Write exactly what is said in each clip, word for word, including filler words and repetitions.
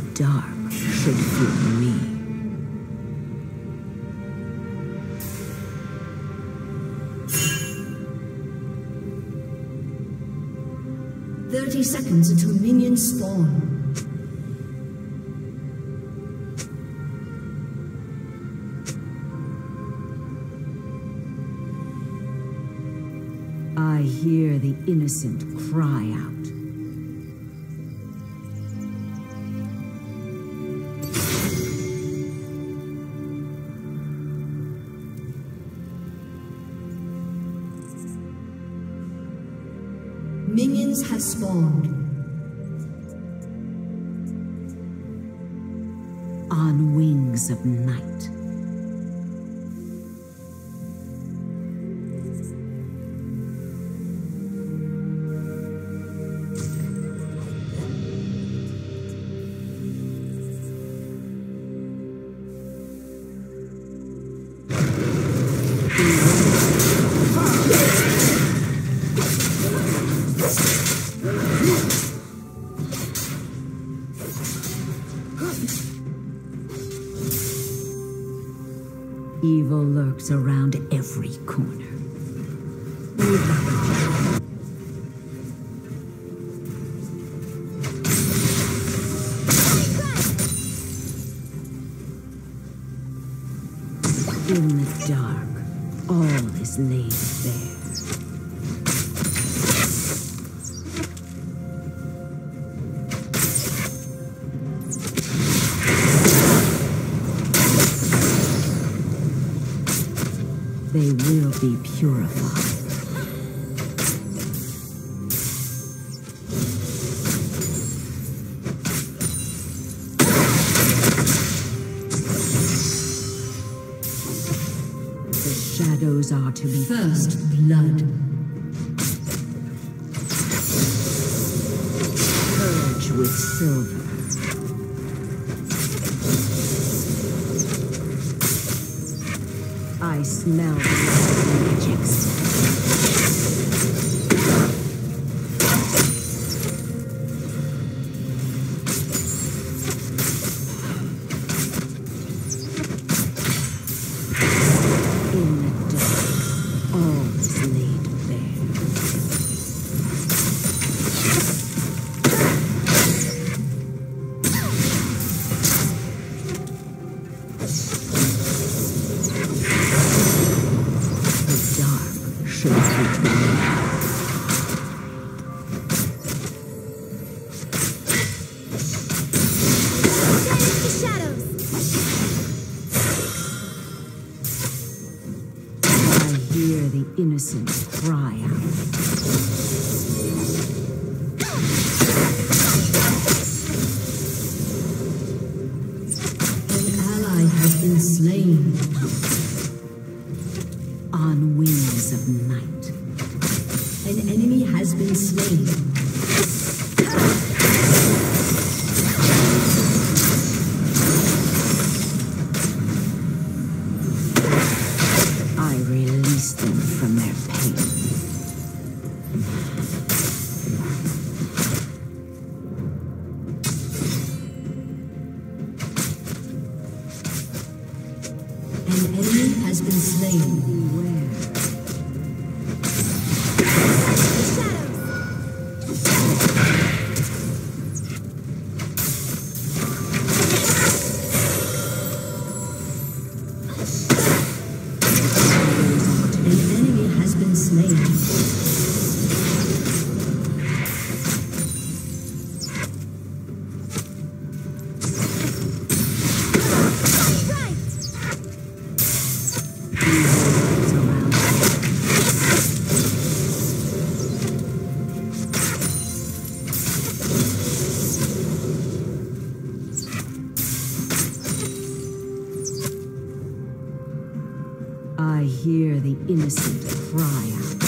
The dark should fear me. Thirty seconds until minions spawn. I hear the innocent cry out. Minions have spawned. On wings of night. Evil lurks around every corner. In the dark, all is laid bare. They will be purified. The shadows are to be First blood. purged with silver. I smell the magics. In the dark, all is laid bare. Hear the innocent cry out. An ally has been slain. On wings of night. An enemy has been slain. I release them from their pain. An enemy has been slain. Beware. An enemy has been slain. I hear the innocent cry out.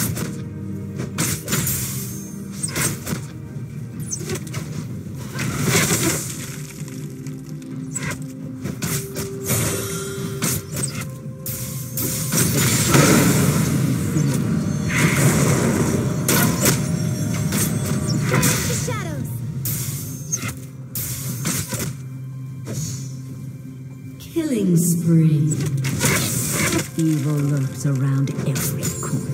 Killing spree. Evil lurks around every corner.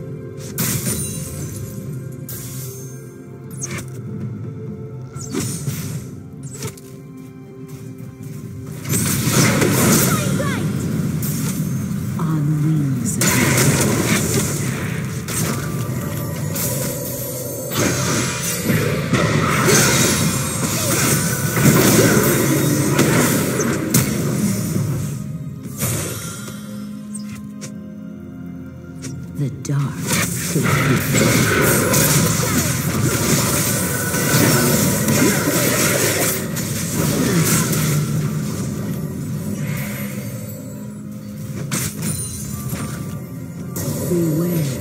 On wings of the dark should beware.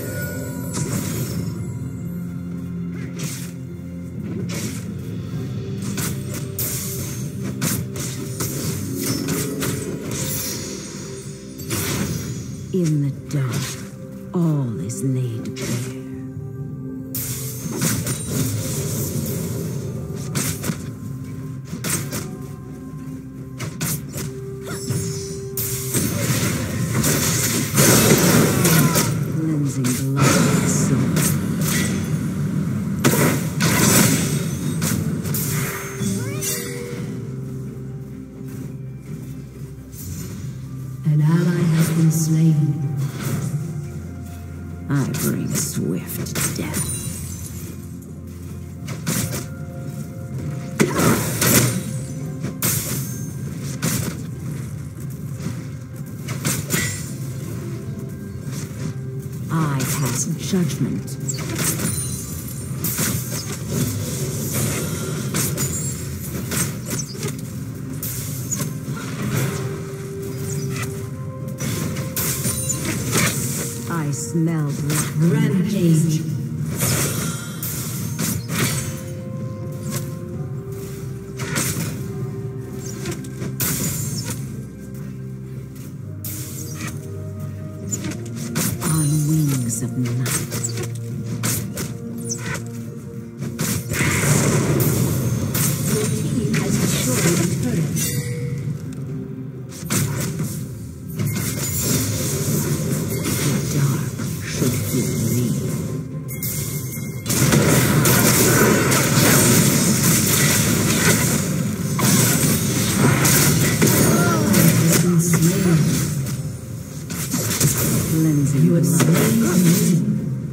In the dark, all is laid bare. Cleansing blood and soul. An ally has been slain. I bring swift death. I pass judgment. I smell blood. Rampage. On wings of night. Your team has destroyed a turret. The dark should fear me. Has been slain. Cleansing You have blood. slain a minion.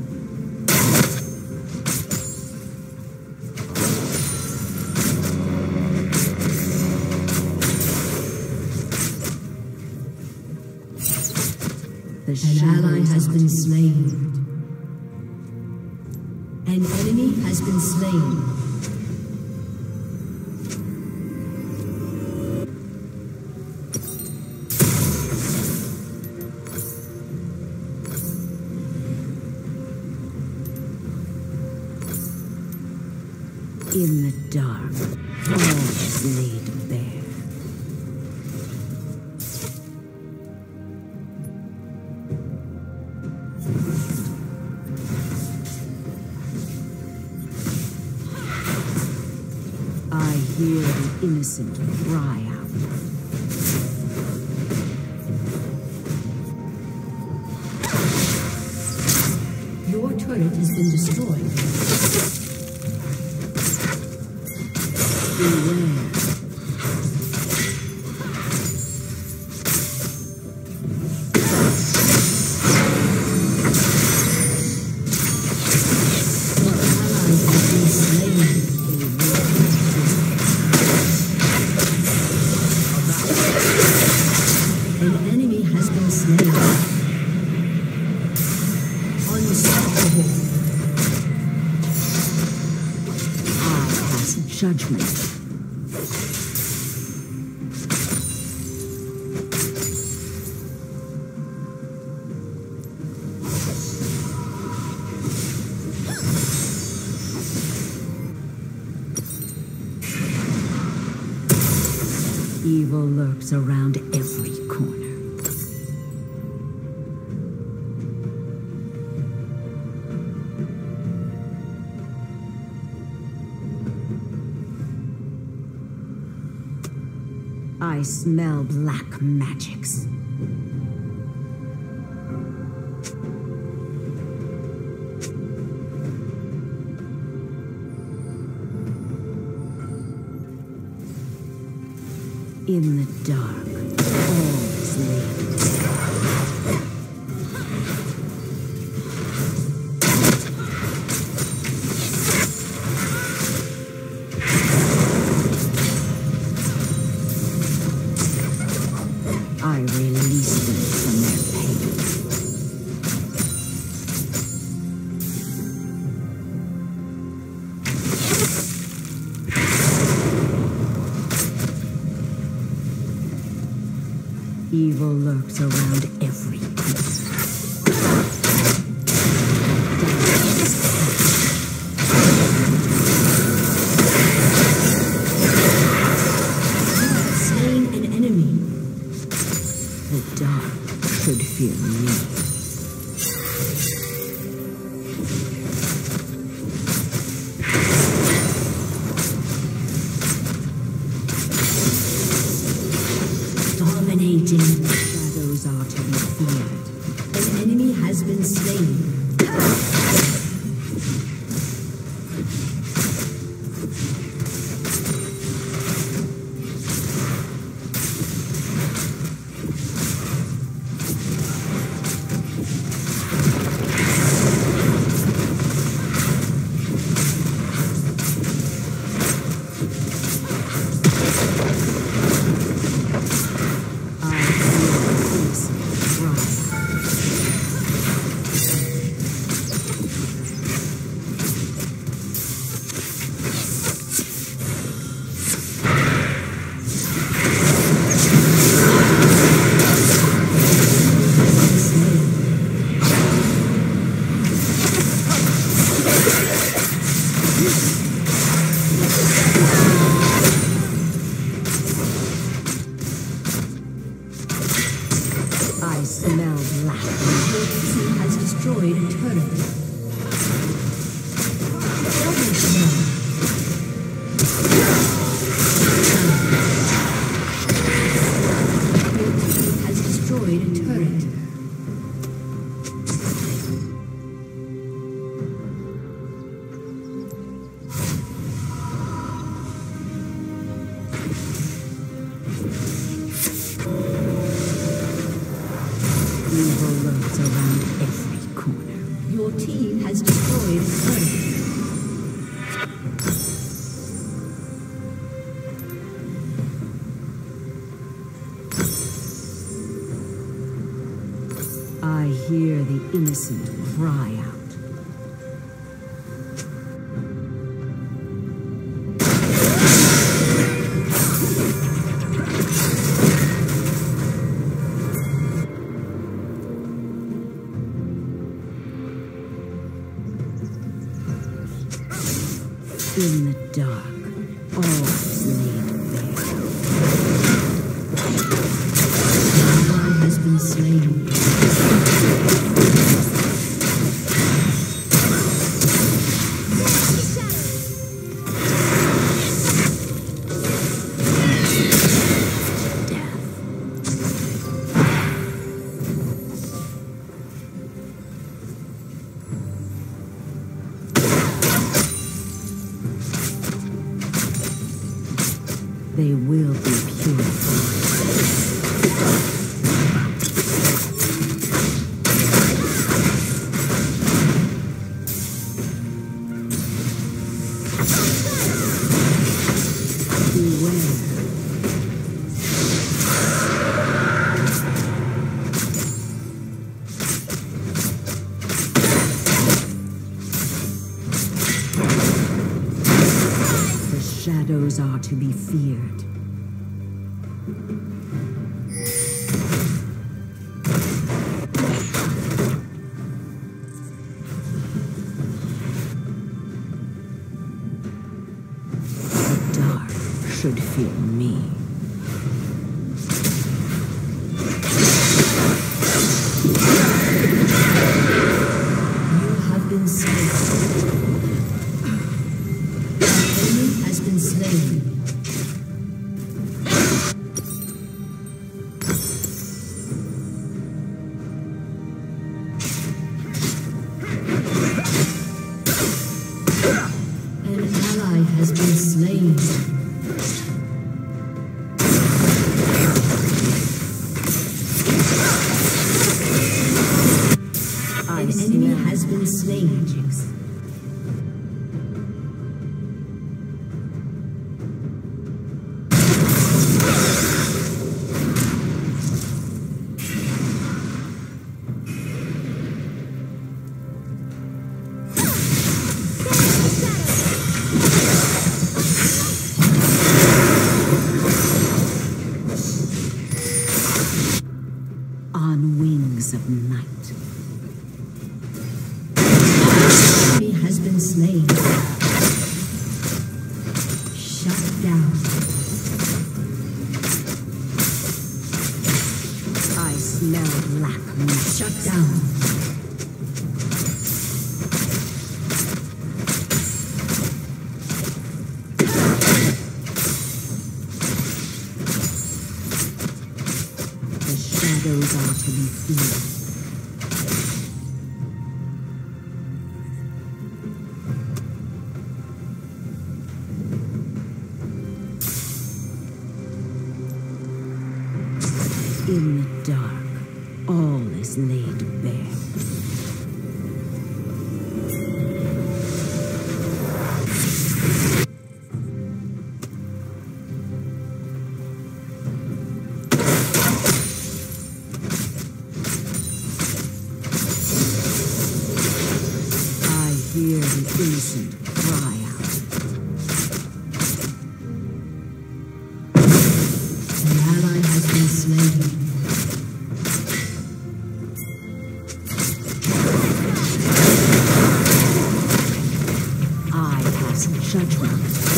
The An ally shadows has are been slain. An enemy has been slain. in the dark. All is laid bare. I hear the innocent cry out. Your turret has been destroyed. Beware. Your ally has been slain. An enemy has been slain. Unstoppable. I pass judgment. Evil lurks around every corner. I smell black magics. In the dark, always lead. I release them from their pain. Evil lurks around every corner. Slain an enemy. The dark should fear me. Dominating. Shadows are to be feared. An enemy has been slain. I smell black. Your team has destroyed a turret. Double kill. Your team has destroyed a turret. Evil lurks around every corner. Your team has destroyed a turret. I hear the innocent cry out. In the dark, always laid bare. Ally has been slain. They will be purified. Beware. The shadows are to be feared. The dark should fear me. You have been slain. An enemy has been slain. been slain. On wings of night. He has been slain. Shut down. I smell black meat. Shut down. The shadows are to be feared. In the dark, all is laid bare. I hear the innocent cry out. An ally has been slain. I pass judgment.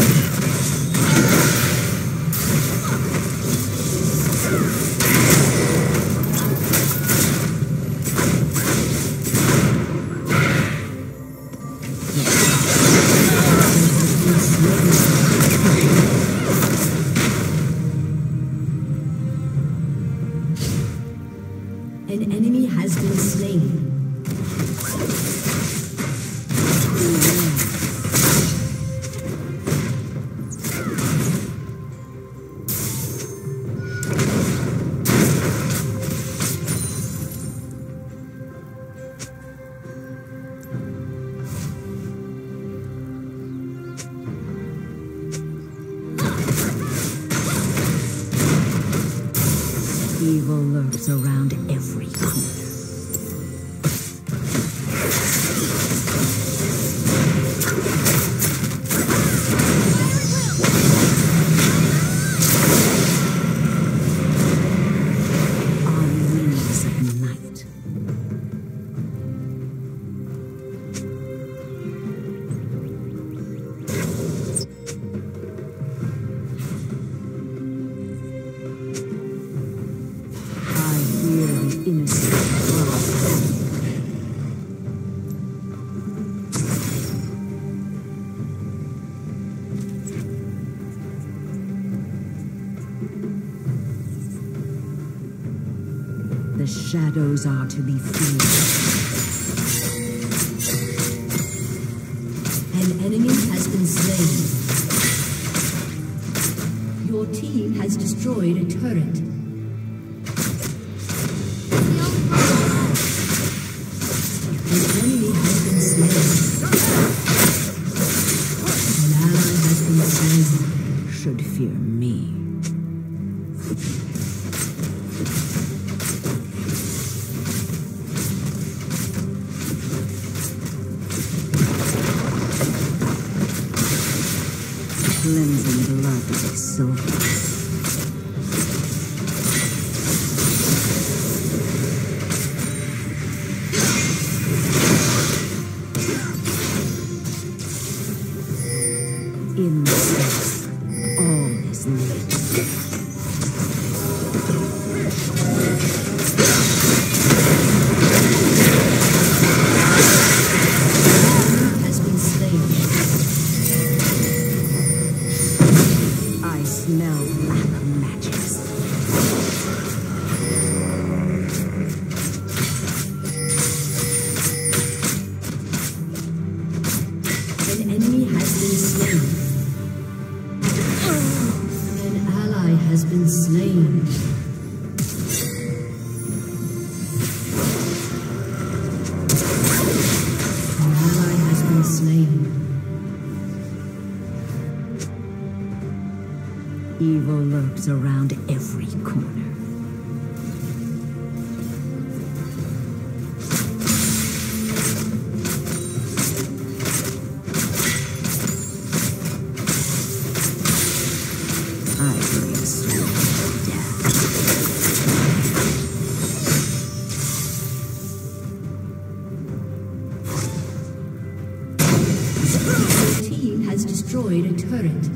An enemy has been slain. Evil lurks around every corner. On wings of night. I hear the innocent cry. The shadows are to be feared. An enemy has been slain. Your team has destroyed a turret. An enemy has been slain. An ally has been slain. Should fear me. Cleansing blood with silver. In the sense, all is laid. Has been slain. I smell black magics. An enemy has been slain. An ally has been slain. Evil lurks around every corner. I bring swift death. The team has destroyed a turret.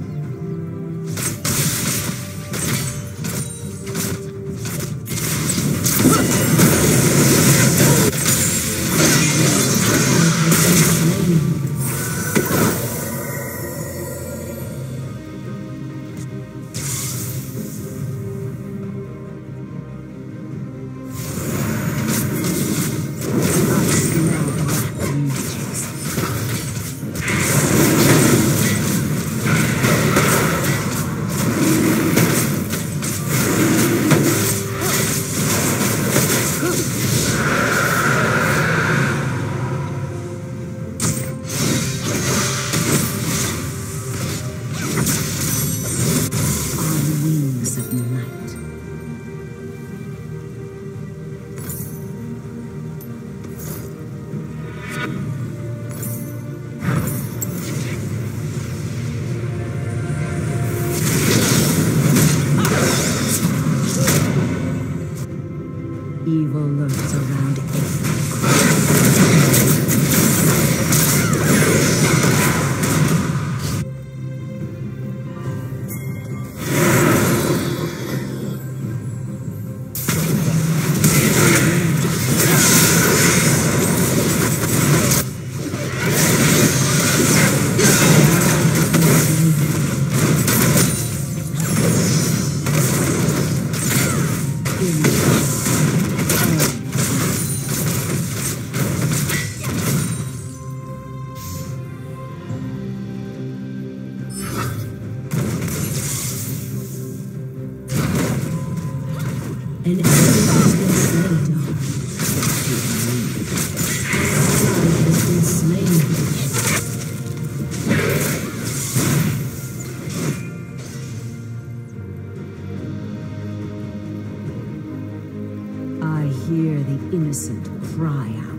Evil lurks around every An enemy has been slain. Has been slain. I hear the innocent cry out.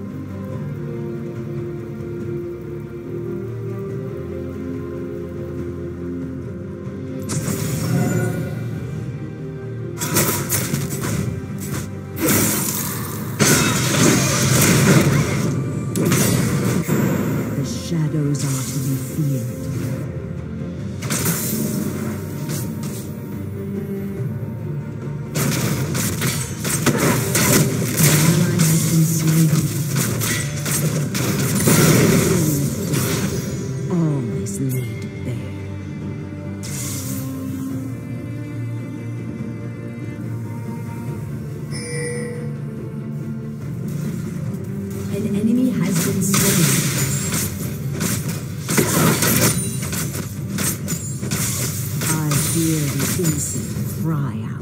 Shadows are to be feared. An ally has been slain. All is laid bare. An enemy has been slain. Hear the innocent cry out.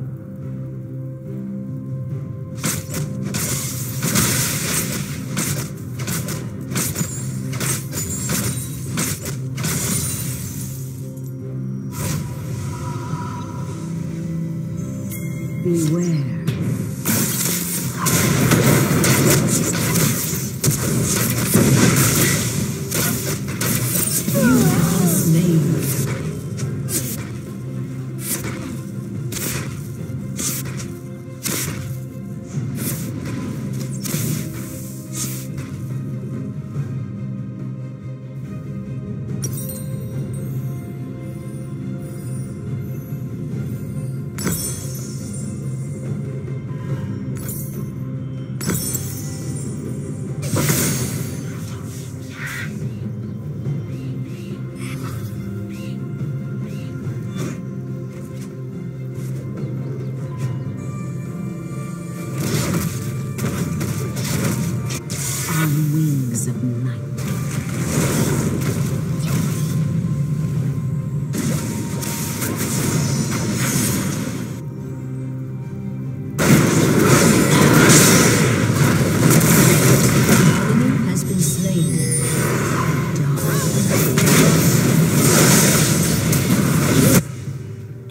Beware. You have been slain.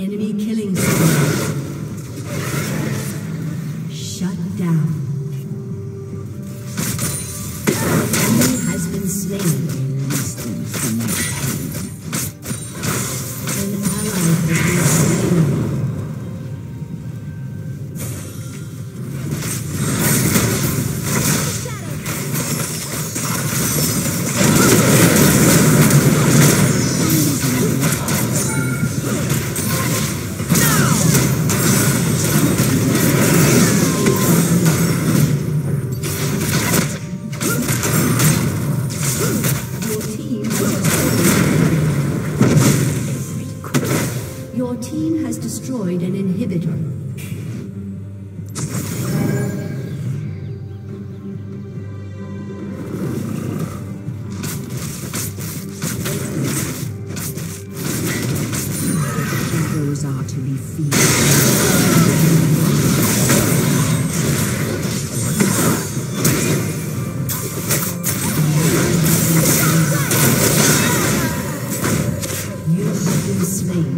Enemy killing spree. Shut down. Enemy has been slain. Release them from their pain. An ally has been slain. Your team has destroyed an inhibitor. Shadows are to be feared. You have been slain.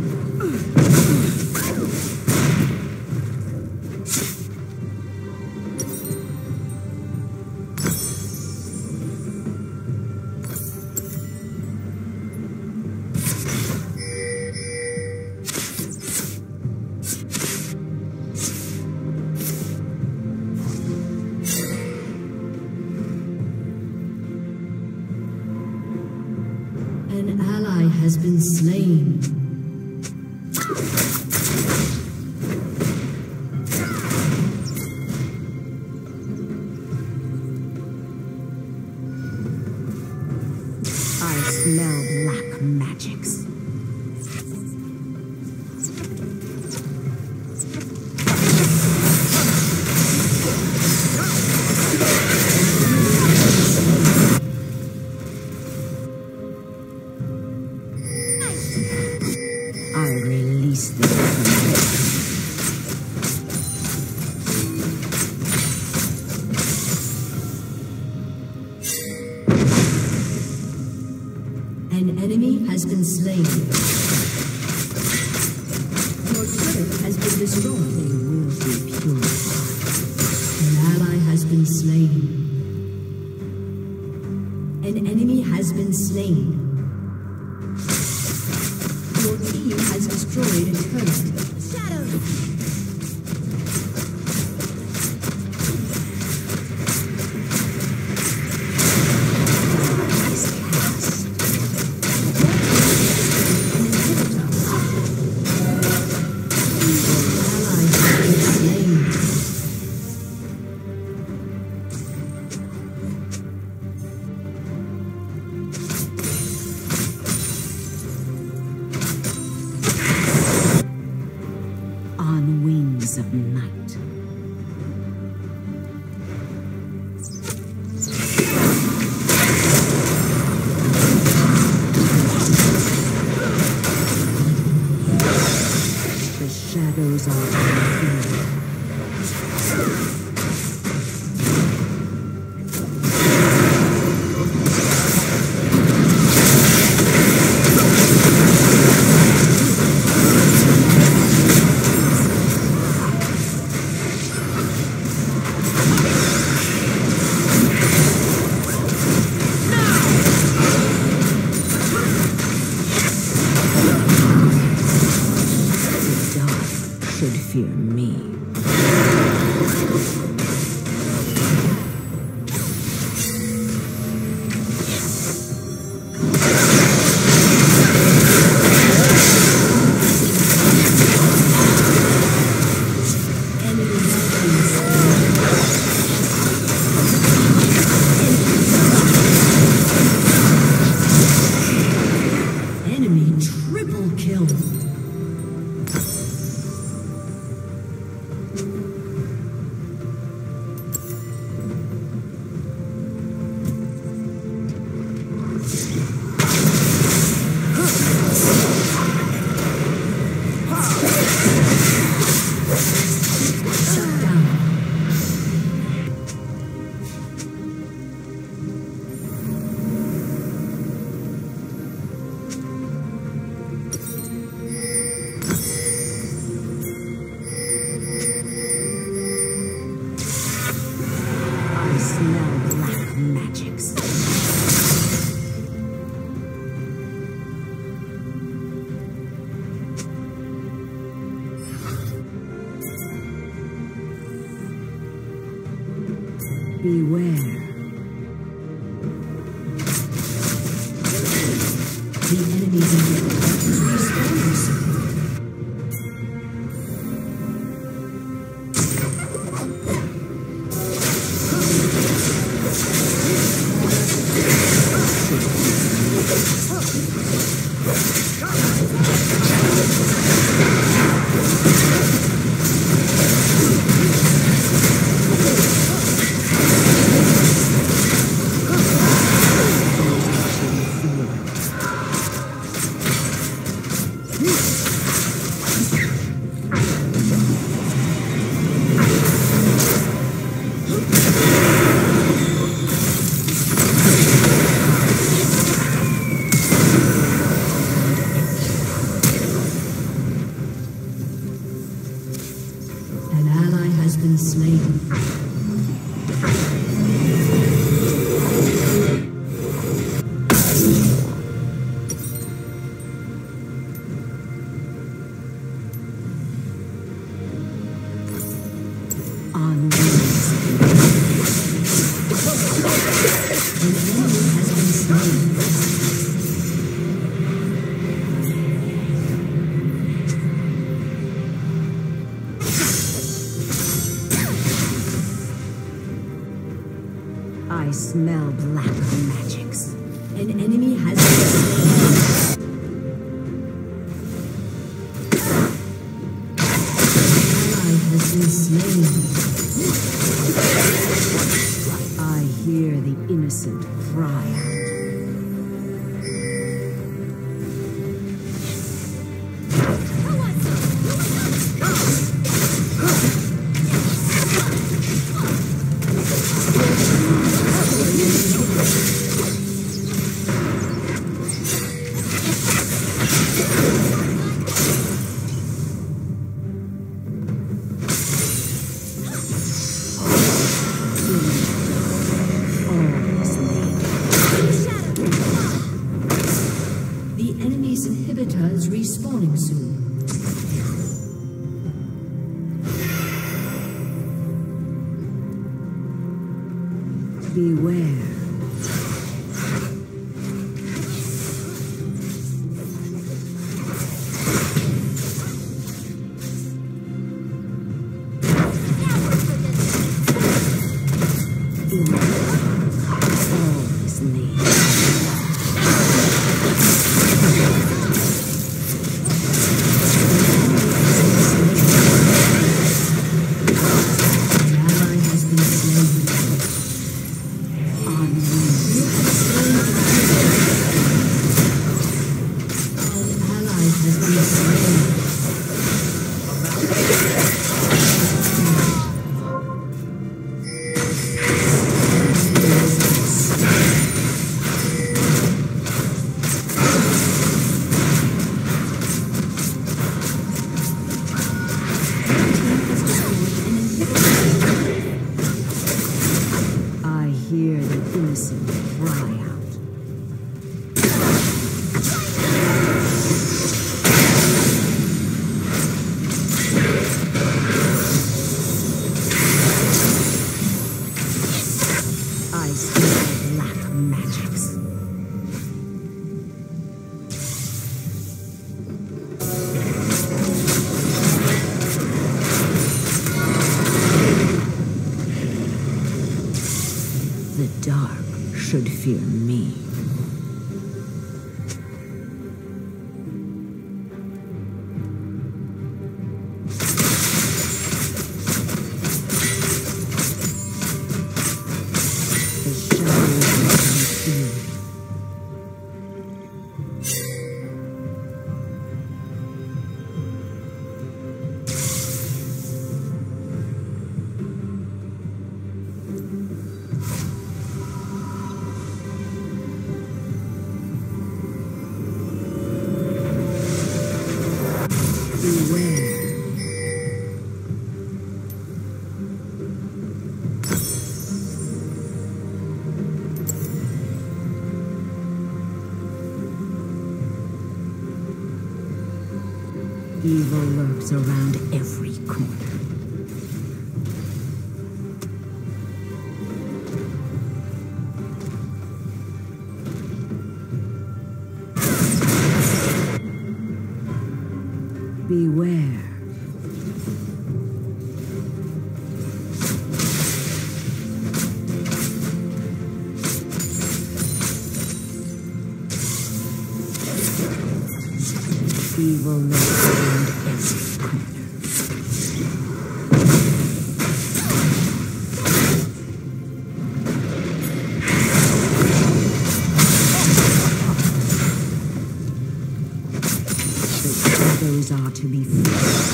An ally has been slain. I smell black magics. I release them from their An enemy has been slain. Your turret has been destroyed. They will be purified. An ally has been slain. An enemy has been slain. Your team has destroyed a turret. Shadows! On wings of night. The shadows are feared. Should fear me. Enemy triple kill. Beware. The enemy's inhibitor. I smell black magics. An enemy has been slain. An ally has been slain. I hear the innocent cry out. Inhibitors respawning soon. Beware. The dark should fear me. Evil lurks around every corner. Beware. Evil lurks around every corner. Those are to be feared.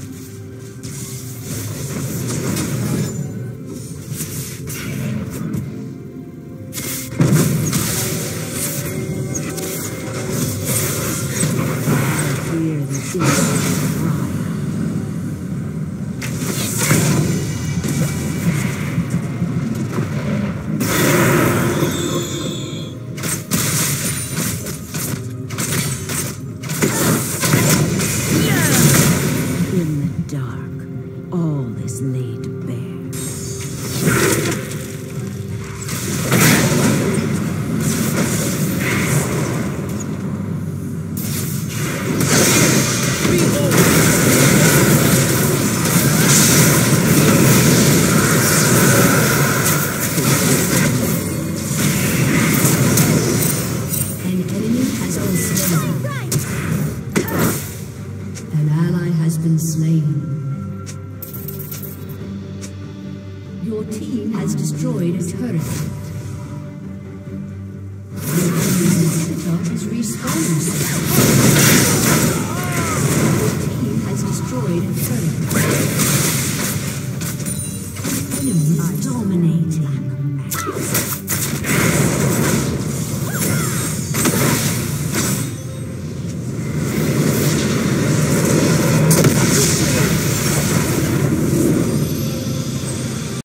Your team has destroyed a turret. The inhibitor is respawning. Your team has destroyed a turret. The enemy is dominating.